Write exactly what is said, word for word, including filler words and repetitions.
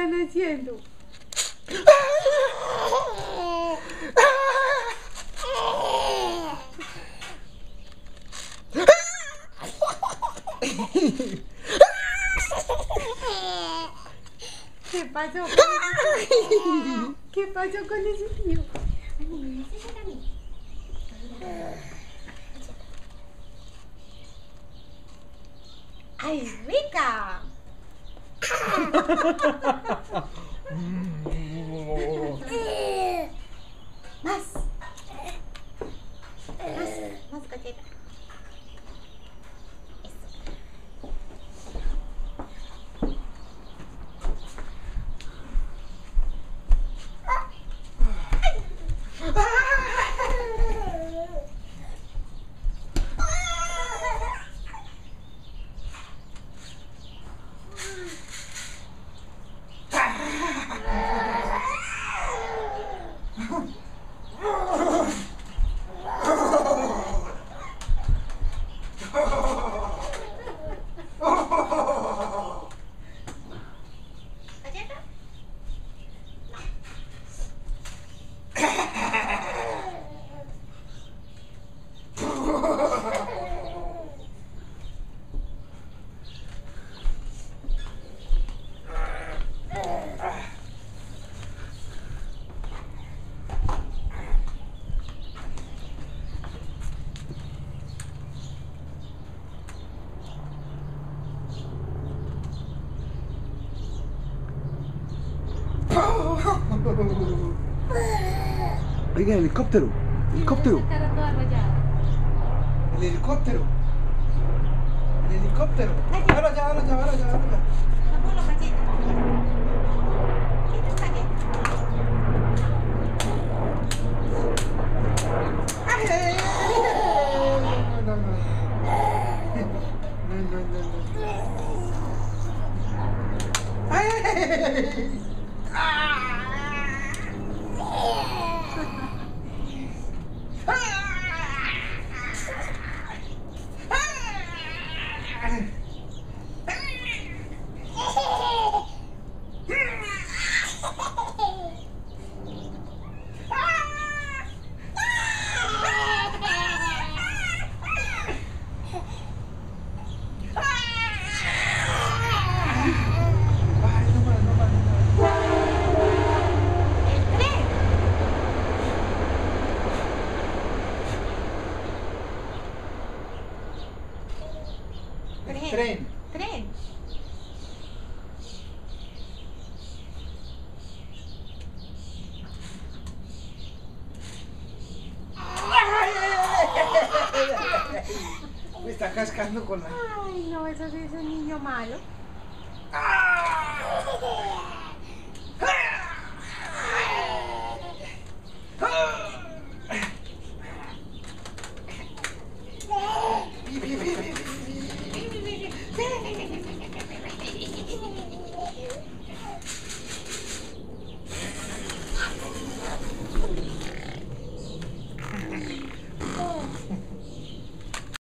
están haciendo? ¿Qué pasó con ese tío? ¿Qué pasó con ese tío? ¡Ay, rica! Más. Más, más galleta. Oiga, el helicóptero, helicóptero. El helicóptero. El helicóptero. Ahora ya, ahora ya, ahora ya, ahora ya. No, no, no. No, no, no, no. ¡Ay! Tren. Tren. Me está cascando con la... Ay, no, eso sí es un niño malo.